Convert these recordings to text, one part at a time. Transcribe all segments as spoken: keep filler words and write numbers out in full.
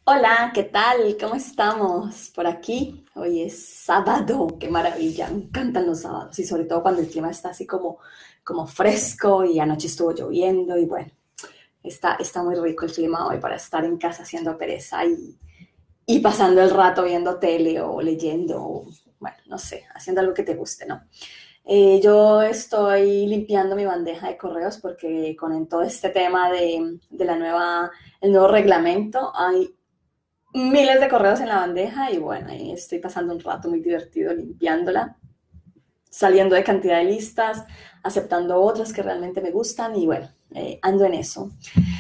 Hola, ¿qué tal? ¿Cómo estamos por aquí? Hoy es sábado, qué maravilla, me encantan los sábados y sobre todo cuando el clima está así como, como fresco y anoche estuvo lloviendo y bueno, está, está muy rico el clima hoy para estar en casa haciendo pereza y, y pasando el rato viendo tele o leyendo, o, bueno, no sé, haciendo algo que te guste, ¿no? Eh, yo estoy limpiando mi bandeja de correos porque con todo este tema de, de la nueva, el nuevo reglamento hay miles de correos en la bandeja y bueno, ahí estoy pasando un rato muy divertido limpiándola, saliendo de cantidad de listas, aceptando otras que realmente me gustan y bueno, eh, ando en eso.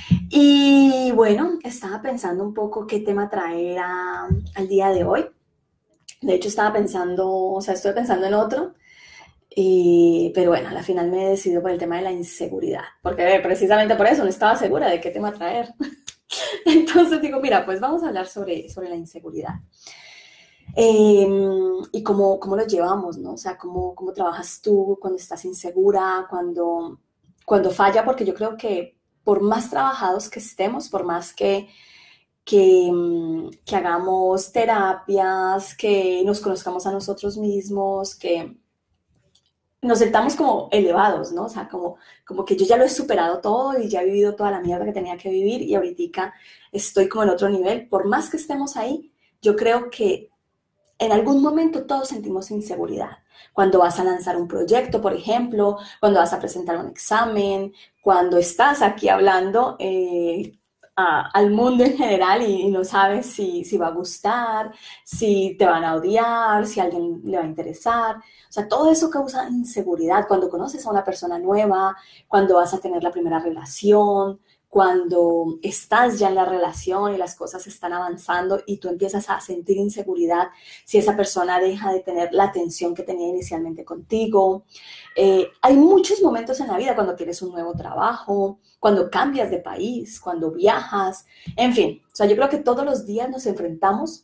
Y bueno, estaba pensando un poco qué tema traer a, al día de hoy. De hecho, estaba pensando, o sea, estoy pensando en otro, y, pero bueno, al final me he decidido por el tema de la inseguridad, porque precisamente por eso no estaba segura de qué tema traer. Entonces digo, mira, pues vamos a hablar sobre, sobre la inseguridad. Eh, y cómo, cómo lo llevamos, ¿no? O sea, cómo, cómo trabajas tú cuando estás insegura, cuando, cuando falla, porque yo creo que por más trabajados que estemos, por más que, que, mm, que hagamos terapias, que nos conozcamos a nosotros mismos, que nos sentamos como elevados, ¿no? O sea, como, como que yo ya lo he superado todo y ya he vivido toda la mierda que tenía que vivir y ahorita estoy como en otro nivel. Por más que estemos ahí, yo creo que en algún momento todos sentimos inseguridad. Cuando vas a lanzar un proyecto, por ejemplo, cuando vas a presentar un examen, cuando estás aquí hablando eh, a, al mundo en general y, y no sabes si, si, va a gustar, si te van a odiar, si a alguien le va a interesar. O sea, todo eso causa inseguridad cuando conoces a una persona nueva, cuando vas a tener la primera relación, cuando estás ya en la relación y las cosas están avanzando y tú empiezas a sentir inseguridad si esa persona deja de tener la atención que tenía inicialmente contigo. Eh, hay muchos momentos en la vida cuando tienes un nuevo trabajo, cuando cambias de país, cuando viajas, en fin. O sea, yo creo que todos los días nos enfrentamos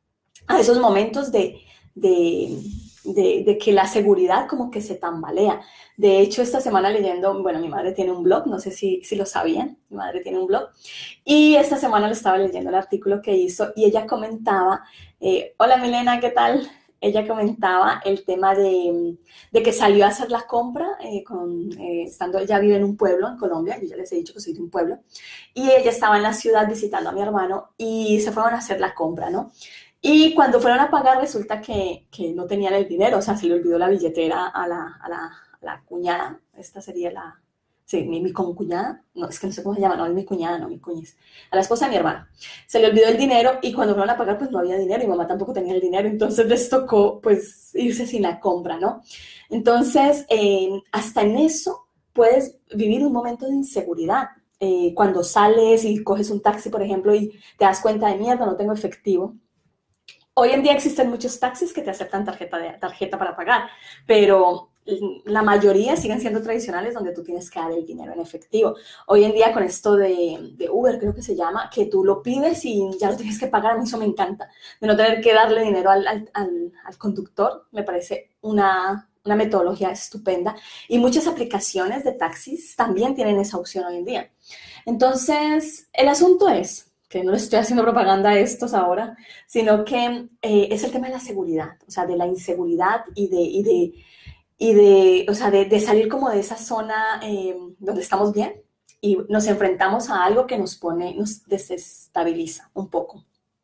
a esos momentos de, de, de, de, que la seguridad como que se tambalea. De hecho, esta semana leyendo, bueno, mi madre tiene un blog, no sé si, si lo sabían, mi madre tiene un blog, y esta semana lo estaba leyendo el artículo que hizo y ella comentaba, eh, hola Milena, ¿qué tal? Ella comentaba el tema de, de que salió a hacer la compra, eh, con, eh, estando, ella vive en un pueblo en Colombia, yo ya les he dicho que soy de un pueblo, y ella estaba en la ciudad visitando a mi hermano y se fueron a hacer la compra, ¿no? Y cuando fueron a pagar resulta que, que no tenían el dinero, o sea, se le olvidó la billetera a la, a la, a la cuñada, esta sería la, sí, mi, mi concuñada, no, es que no sé cómo se llama, no es mi cuñada, no, mi cuñiz, a la esposa de mi hermano. Se le olvidó el dinero y cuando fueron a pagar pues no había dinero y mamá tampoco tenía el dinero, entonces les tocó pues irse sin la compra, ¿no? Entonces, eh, hasta en eso puedes vivir un momento de inseguridad. Eh, cuando sales y coges un taxi, por ejemplo, y te das cuenta de mierda, no tengo efectivo. Hoy en día existen muchos taxis que te aceptan tarjeta, de, tarjeta para pagar, pero la mayoría siguen siendo tradicionales donde tú tienes que dar el dinero en efectivo. Hoy en día con esto de, de Uber, creo que se llama, que tú lo pides y ya lo tienes que pagar, a mí eso me encanta, de no tener que darle dinero al, al, al, al conductor, me parece una, una metodología estupenda. Y muchas aplicaciones de taxis también tienen esa opción hoy en día. Entonces, el asunto es que no le estoy haciendo propaganda a estos ahora, sino que eh, es el tema de la seguridad, o sea, de la inseguridad y de, y de, y de o sea, de, de, salir como de esa zona eh, donde estamos bien y nos enfrentamos a algo que nos pone, nos desestabiliza un poco.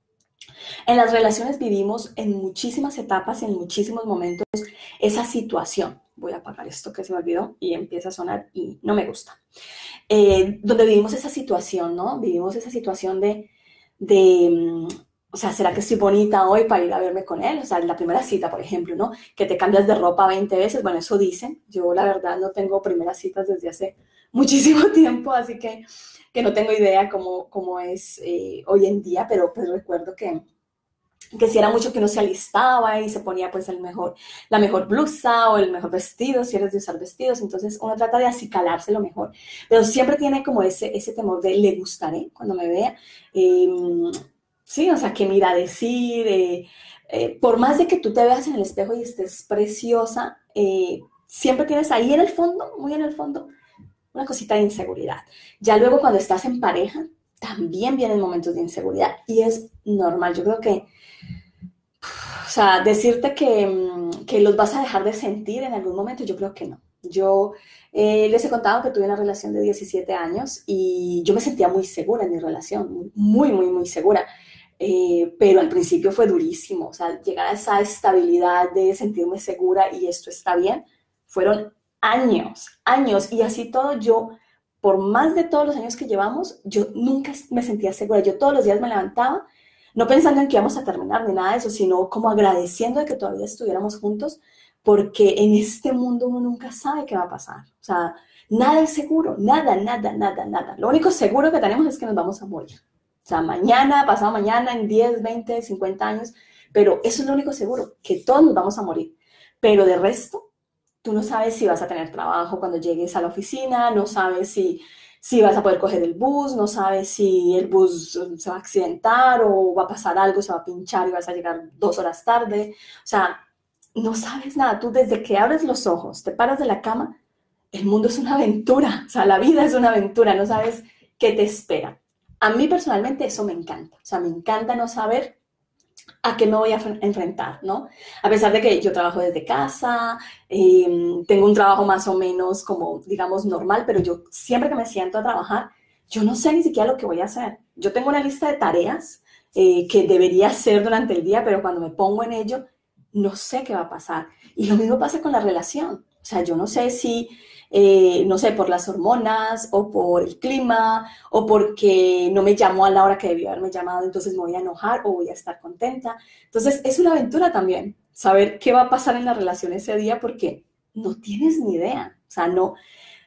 En las relaciones vivimos en muchísimas etapas, en muchísimos momentos, esa situación. Voy a apagar esto que se me olvidó y empieza a sonar y no me gusta. Eh, donde vivimos esa situación, ¿no? Vivimos esa situación de, de um, o sea, ¿será que estoy bonita hoy para ir a verme con él? O sea, la primera cita, por ejemplo, ¿no? Que te cambias de ropa veinte veces, bueno, eso dicen. Yo, la verdad, no tengo primeras citas desde hace muchísimo tiempo, así que, que no tengo idea cómo, cómo es eh, hoy en día, pero pues recuerdo que, que si era mucho que uno se alistaba y se ponía pues el mejor, la mejor blusa o el mejor vestido, si eres de usar vestidos, entonces uno trata de acicalarse lo mejor, pero siempre tiene como ese, ese temor de le gustaré cuando me vea, eh, sí, o sea, qué me irá a decir, eh, eh, por más de que tú te veas en el espejo y estés preciosa, eh, siempre tienes ahí en el fondo, muy en el fondo, una cosita de inseguridad. Ya luego cuando estás en pareja, también vienen momentos de inseguridad y es normal. Yo creo que, o sea, decirte que, mm, que los vas a dejar de sentir en algún momento, yo creo que no. Yo eh, les he contado que tuve una relación de diecisiete años y yo me sentía muy segura en mi relación, muy, muy, muy segura. Eh, pero al principio fue durísimo, o sea, llegar a esa estabilidad de sentirme segura y esto está bien, fueron años, años, y así todo yo, por más de todos los años que llevamos, yo nunca me sentía segura, yo todos los días me levantaba, no pensando en que íbamos a terminar ni nada de eso, sino como agradeciendo de que todavía estuviéramos juntos, porque en este mundo uno nunca sabe qué va a pasar, o sea, nada es seguro, nada, nada, nada, nada, lo único seguro que tenemos es que nos vamos a morir. O sea, mañana, pasado mañana, en diez, veinte, cincuenta años, pero eso es lo único seguro, que todos nos vamos a morir. Pero de resto, tú no sabes si vas a tener trabajo cuando llegues a la oficina, no sabes si, si vas a poder coger el bus, no sabes si el bus se va a accidentar o va a pasar algo, se va a pinchar y vas a llegar dos horas tarde. O sea, no sabes nada. Tú desde que abres los ojos, te paras de la cama, el mundo es una aventura. O sea, la vida es una aventura, no sabes qué te espera. A mí personalmente eso me encanta. O sea, me encanta no saber a qué me voy a enfrentar, ¿no? A pesar de que yo trabajo desde casa, eh, tengo un trabajo más o menos como, digamos, normal, pero yo siempre que me siento a trabajar, yo no sé ni siquiera lo que voy a hacer. Yo tengo una lista de tareas eh, que debería hacer durante el día, pero cuando me pongo en ello, no sé qué va a pasar. Y lo mismo pasa con la relación. O sea, yo no sé si, eh, no sé, por las hormonas o por el clima o porque no me llamó a la hora que debió haberme llamado, entonces me voy a enojar o voy a estar contenta. Entonces, es una aventura también saber qué va a pasar en la relación ese día porque no tienes ni idea. O sea, no,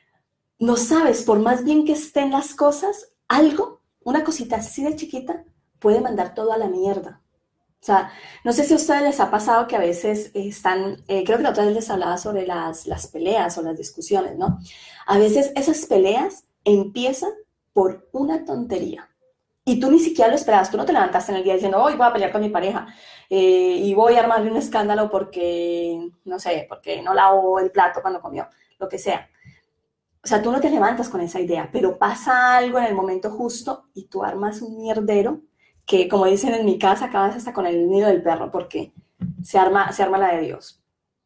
no sabes, por más bien que estén las cosas, algo, una cosita así de chiquita, puede mandar todo a la mierda. O sea, no sé si a ustedes les ha pasado que a veces están, eh, creo que la otra vez les hablaba sobre las, las peleas o las discusiones, ¿no? A veces esas peleas empiezan por una tontería y tú ni siquiera lo esperabas, tú no te levantaste en el día diciendo, hoy voy a pelear con mi pareja eh, y voy a armarle un escándalo porque, no sé, porque no lavó el plato cuando comió, lo que sea. O sea, tú no te levantas con esa idea, pero pasa algo en el momento justo y tú armas un mierdero que, como dicen en mi casa, acabas hasta con el nido del perro porque se arma, se arma la de Dios.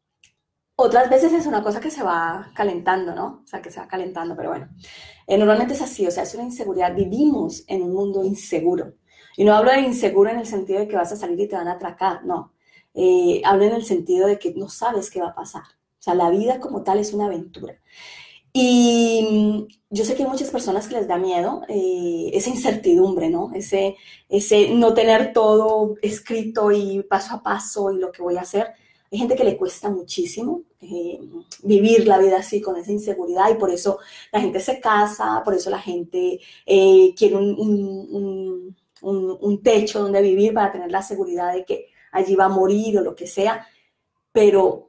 Otras veces es una cosa que se va calentando, ¿no? O sea, que se va calentando, pero bueno. Eh, normalmente es así, o sea, es una inseguridad. Vivimos en un mundo inseguro. Y no hablo de inseguro en el sentido de que vas a salir y te van a atracar, no. Eh, hablo en el sentido de que no sabes qué va a pasar. O sea, la vida como tal es una aventura. Y yo sé que hay muchas personas que les da miedo eh, esa incertidumbre, ¿no? Ese, ese no tener todo escrito y paso a paso y lo que voy a hacer. Hay gente que le cuesta muchísimo eh, vivir la vida así con esa inseguridad y por eso la gente se casa, por eso la gente eh, quiere un, un, un, un techo donde vivir para tener la seguridad de que allí va a morir o lo que sea. Pero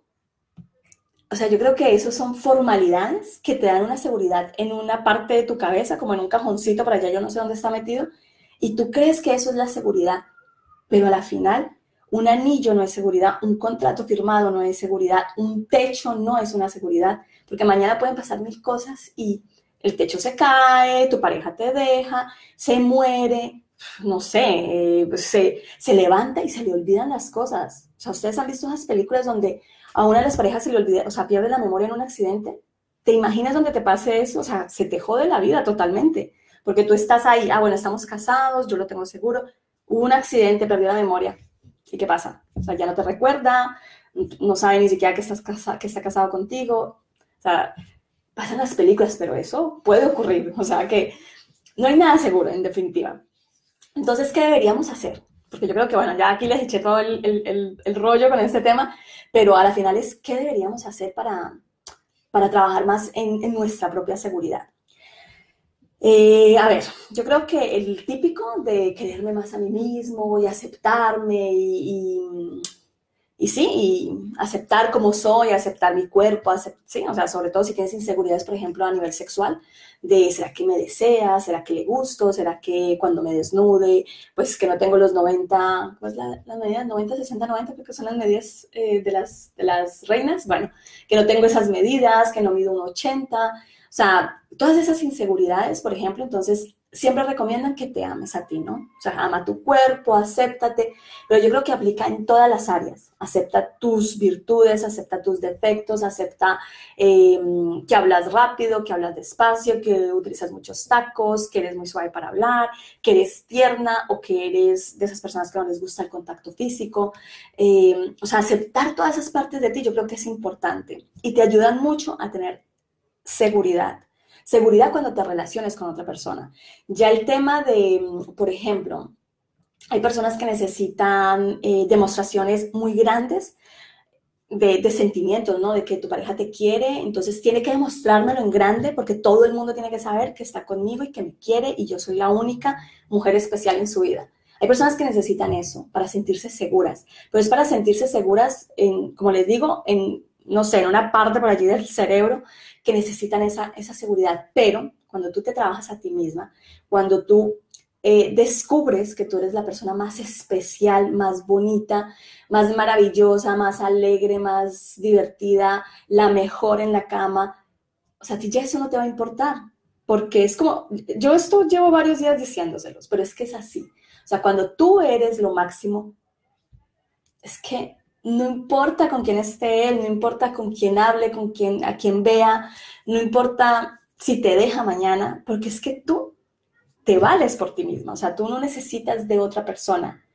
o sea, yo creo que eso son formalidades que te dan una seguridad en una parte de tu cabeza, como en un cajoncito por allá, yo no sé dónde está metido, y tú crees que eso es la seguridad, pero a la final un anillo no es seguridad, un contrato firmado no es seguridad, un techo no es una seguridad, porque mañana pueden pasar mil cosas y el techo se cae, tu pareja te deja, se muere, no sé, eh, se, se levanta y se le olvidan las cosas. O sea, ustedes han visto esas películas donde a una de las parejas se le olvida, o sea, pierde la memoria en un accidente. ¿Te imaginas donde te pase eso? O sea, se te jode la vida totalmente, porque tú estás ahí, ah, bueno, estamos casados, yo lo tengo seguro, hubo un accidente, perdió la memoria. ¿Y qué pasa? O sea, ya no te recuerda, no sabe ni siquiera que, estás casa, que está casado contigo. O sea, pasan las películas, pero eso puede ocurrir. O sea, que no hay nada seguro, en definitiva. Entonces, ¿qué deberíamos hacer? Porque yo creo que, bueno, ya aquí les eché todo el, el, el, el rollo con este tema, pero a la final es, ¿qué deberíamos hacer para, para trabajar más en, en nuestra propia seguridad? Eh, a ver, yo creo que el típico de quererme más a mí mismo y aceptarme y, y, y sí, y aceptar como soy, aceptar mi cuerpo, acept, sí, o sea, sobre todo si tienes inseguridades, por ejemplo, a nivel sexual, de ¿será que me desea? ¿Será que le gusto? ¿Será que cuando me desnude, pues que no tengo los noventa, ¿cuál es la, la medida? noventa, sesenta, noventa, porque son las medidas eh, de, las, de las reinas, bueno, que no tengo esas medidas, que no mido un ochenta, o sea, todas esas inseguridades, por ejemplo, entonces siempre recomiendan que te ames a ti, ¿no? O sea, ama tu cuerpo, acéptate, pero yo creo que aplica en todas las áreas. Acepta tus virtudes, acepta tus defectos, acepta eh, que hablas rápido, que hablas despacio, que utilizas muchos tacos, que eres muy suave para hablar, que eres tierna o que eres de esas personas que no les gusta el contacto físico. Eh, o sea, aceptar todas esas partes de ti yo creo que es importante y te ayudan mucho a tener seguridad. Seguridad cuando te relaciones con otra persona. Ya el tema de, por ejemplo, hay personas que necesitan eh, demostraciones muy grandes de, de sentimientos, ¿no? De que tu pareja te quiere, entonces tiene que demostrármelo en grande porque todo el mundo tiene que saber que está conmigo y que me quiere y yo soy la única mujer especial en su vida. Hay personas que necesitan eso para sentirse seguras, pero es para sentirse seguras, en, como les digo, en, no sé, en una parte por allí del cerebro que necesitan esa, esa seguridad. Pero cuando tú te trabajas a ti misma, cuando tú eh, descubres que tú eres la persona más especial, más bonita, más maravillosa, más alegre, más divertida, la mejor en la cama, o sea, a ti ya eso no te va a importar, porque es como, yo esto llevo varios días diciéndoselos, pero es que es así. O sea, cuando tú eres lo máximo, es que no importa con quién esté él, no importa con quién hable, con quién, a quién vea, no importa si te deja mañana, porque es que tú te vales por ti misma, o sea, tú no necesitas de otra persona.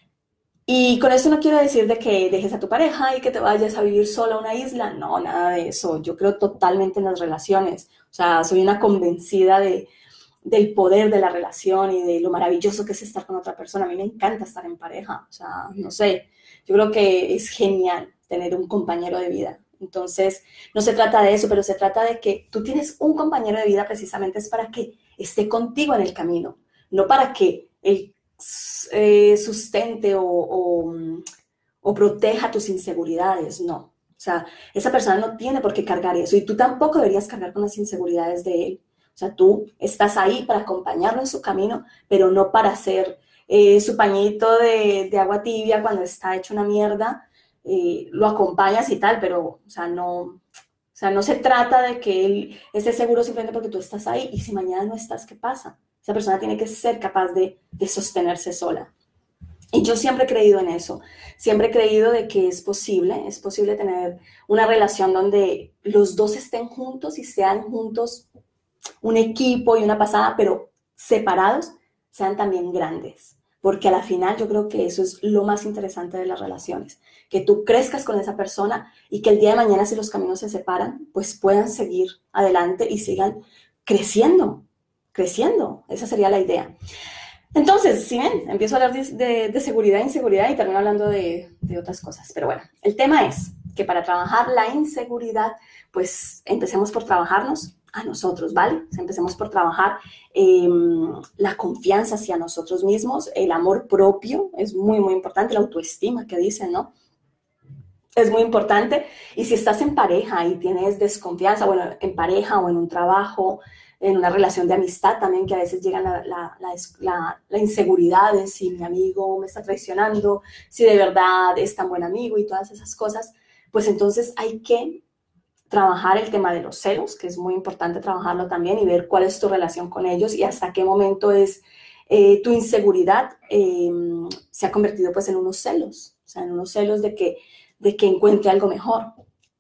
Y con esto no quiero decir de que dejes a tu pareja y que te vayas a vivir sola a una isla, no, nada de eso, yo creo totalmente en las relaciones, o sea, soy una convencida de, del poder de la relación y de lo maravilloso que es estar con otra persona. A mí me encanta estar en pareja, o sea, no sé, yo creo que es genial tener un compañero de vida. Entonces, no se trata de eso, pero se trata de que tú tienes un compañero de vida precisamente es para que esté contigo en el camino, no para que él eh, sustente o, o, o proteja tus inseguridades, no. O sea, esa persona no tiene por qué cargar eso y tú tampoco deberías cargar con las inseguridades de él. O sea, tú estás ahí para acompañarlo en su camino, pero no para hacer eh, su pañito de, de, agua tibia cuando está hecho una mierda. Eh, lo acompañas y tal, pero, o sea, no, o sea, no se trata de que él esté seguro simplemente porque tú estás ahí y si mañana no estás, ¿qué pasa? Esa persona tiene que ser capaz de, de sostenerse sola. Y yo siempre he creído en eso, siempre he creído de que es posible, es posible tener una relación donde los dos estén juntos y sean juntos un equipo y una pasada, pero separados, sean también grandes. Porque a la final yo creo que eso es lo más interesante de las relaciones, que tú crezcas con esa persona y que el día de mañana si los caminos se separan, pues puedan seguir adelante y sigan creciendo, creciendo. Esa sería la idea. Entonces, si ven, empiezo a hablar de, de, de seguridad e inseguridad y termino hablando de, de otras cosas. Pero bueno, el tema es que para trabajar la inseguridad, pues empecemos por trabajarnos a nosotros, ¿vale? O sea, empecemos por trabajar eh, la confianza hacia nosotros mismos, el amor propio, es muy, muy importante, la autoestima que dicen, ¿no? Es muy importante. Y si estás en pareja y tienes desconfianza, bueno, en pareja o en un trabajo, en una relación de amistad también, que a veces llega la, la, la, la, la inseguridad de si mi amigo me está traicionando, si de verdad es tan buen amigo y todas esas cosas, pues entonces hay que trabajar el tema de los celos, que es muy importante trabajarlo también y ver cuál es tu relación con ellos y hasta qué momento es eh, tu inseguridad eh, se ha convertido pues en unos celos, o sea, en unos celos de que, de que encuentre algo mejor.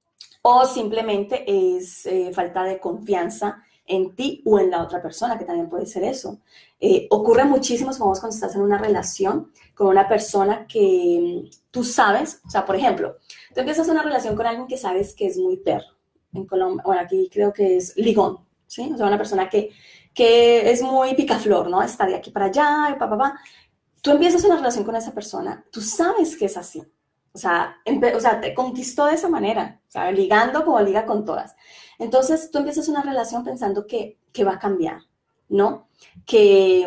O simplemente es eh, falta de confianza en ti o en la otra persona, que también puede ser eso. Eh, ocurre muchísimo, supongamos, cuando estás en una relación con una persona que tú sabes, o sea, por ejemplo, tú empiezas una relación con alguien que sabes que es muy perro. En Colombia, bueno, aquí creo que es ligón, ¿sí? O sea, una persona que, que es muy picaflor, ¿no? Está de aquí para allá, y pa, pa, pa. Tú empiezas una relación con esa persona, tú sabes que es así. O sea, o sea, te conquistó de esa manera, o sea, ligando como liga con todas. Entonces, tú empiezas una relación pensando que, que va a cambiar, ¿no? Que,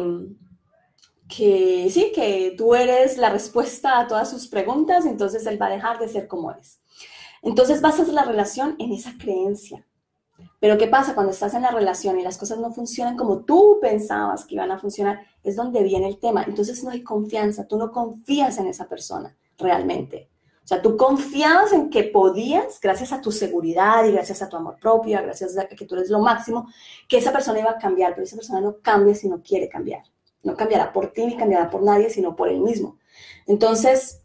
que sí, que tú eres la respuesta a todas sus preguntas, entonces él va a dejar de ser como es. Entonces, basas la relación en esa creencia. Pero ¿qué pasa cuando estás en la relación y las cosas no funcionan como tú pensabas que iban a funcionar? Es donde viene el tema. Entonces no hay confianza, tú no confías en esa persona realmente. O sea, tú confiabas en que podías, gracias a tu seguridad y gracias a tu amor propio, gracias a que tú eres lo máximo, que esa persona iba a cambiar, pero esa persona no cambia si no quiere cambiar. No cambiará por ti ni cambiará por nadie, sino por él mismo. Entonces,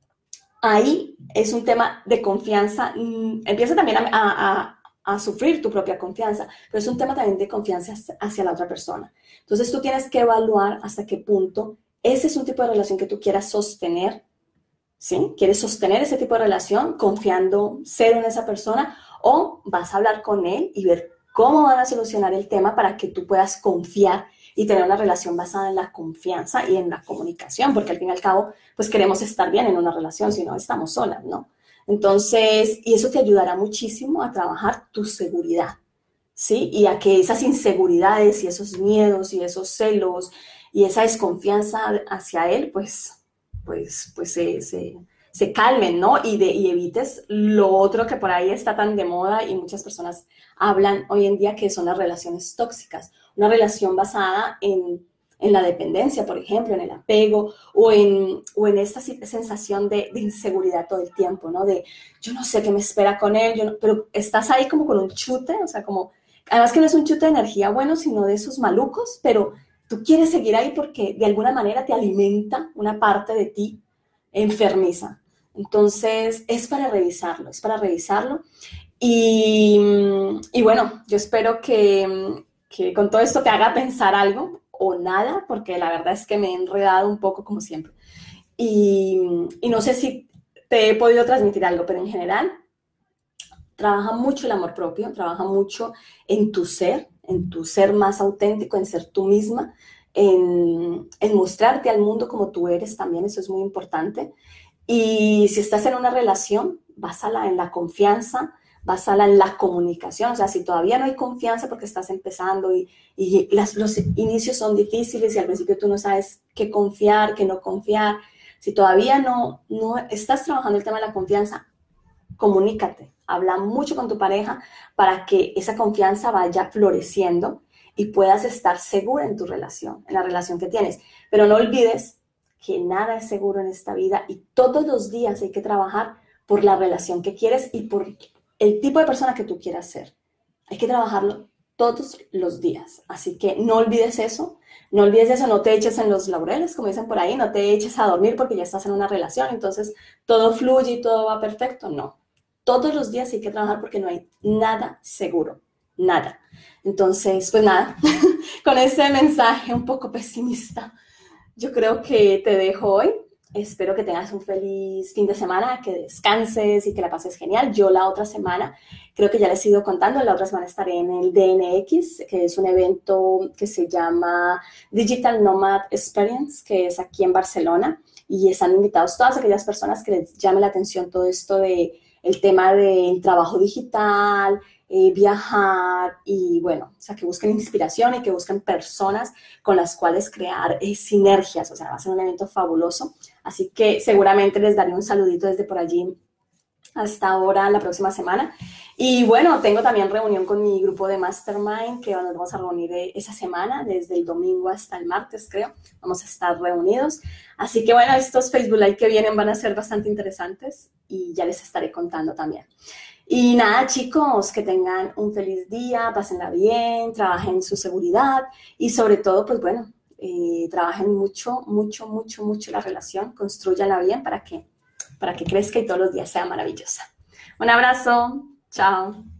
ahí es un tema de confianza. Empieza también a, a, a, sufrir tu propia confianza, pero es un tema también de confianza hacia la otra persona. Entonces, tú tienes que evaluar hasta qué punto ese es un tipo de relación que tú quieras sostener. ¿Sí? ¿Quieres sostener ese tipo de relación confiando cero en esa persona o vas a hablar con él y ver cómo van a solucionar el tema para que tú puedas confiar y tener una relación basada en la confianza y en la comunicación? Porque al fin y al cabo, pues queremos estar bien en una relación, si no estamos solas, ¿no? Entonces, y eso te ayudará muchísimo a trabajar tu seguridad, ¿sí? Y a que esas inseguridades y esos miedos y esos celos y esa desconfianza hacia él, pues pues, pues se, se, se calmen, ¿no? Y, de, y evites lo otro que por ahí está tan de moda y muchas personas hablan hoy en día, que son las relaciones tóxicas. Una relación basada en, en la dependencia, por ejemplo, en el apego o en, o en esta sensación de, de inseguridad todo el tiempo, ¿no? De yo no sé qué me espera con él, yo no, pero estás ahí como con un chute, o sea, como, además que no es un chute de energía bueno, sino de esos malucos, pero tú quieres seguir ahí porque de alguna manera te alimenta una parte de ti enfermiza. Entonces, es para revisarlo, es para revisarlo. Y, y bueno, yo espero que, que con todo esto te haga pensar algo o nada, porque la verdad es que me he enredado un poco como siempre. Y, y no sé si te he podido transmitir algo, pero en general, trabaja mucho el amor propio, trabaja mucho en tu ser, en tu ser más auténtico, en ser tú misma, en, en mostrarte al mundo como tú eres también, eso es muy importante. Y si estás en una relación, básala en la confianza, básala en la comunicación. O sea, si todavía no hay confianza porque estás empezando y, y las, los inicios son difíciles y al principio tú no sabes qué confiar, qué no confiar, si todavía no, no estás trabajando el tema de la confianza, comunícate, habla mucho con tu pareja para que esa confianza vaya floreciendo y puedas estar segura en tu relación, en la relación que tienes. Pero no olvides que nada es seguro en esta vida y todos los días hay que trabajar por la relación que quieres y por el tipo de persona que tú quieras ser. Hay que trabajarlo todos los días. Así que no olvides eso, no olvides eso, no te eches en los laureles, como dicen por ahí, no te eches a dormir porque ya estás en una relación, entonces todo fluye y todo va perfecto. No, todos los días hay que trabajar porque no hay nada seguro, nada. Entonces, pues nada, con ese mensaje un poco pesimista, yo creo que te dejo hoy. Espero que tengas un feliz fin de semana, que descanses y que la pases genial. Yo la otra semana, creo que ya les he ido contando, la otra semana estaré en el D N X, que es un evento que se llama Digital Nomad Experience, que es aquí en Barcelona, y están invitados todas aquellas personas que les llame la atención todo esto de el tema del trabajo digital, eh, viajar y bueno, o sea, que busquen inspiración y que busquen personas con las cuales crear eh, sinergias, o sea, va a ser un evento fabuloso, así que seguramente les daré un saludito desde por allí hasta ahora, la próxima semana. Y bueno, tengo también reunión con mi grupo de Mastermind, que nos vamos a reunir esa semana, desde el domingo hasta el martes, creo. Vamos a estar reunidos. Así que bueno, estos Facebook Live que vienen van a ser bastante interesantes y ya les estaré contando también. Y nada, chicos, que tengan un feliz día, pásenla bien, trabajen su seguridad y sobre todo, pues bueno, eh, trabajen mucho, mucho, mucho, mucho la relación, construyanla bien para que para que crezca y todos los días sea maravillosa. Un abrazo, chao.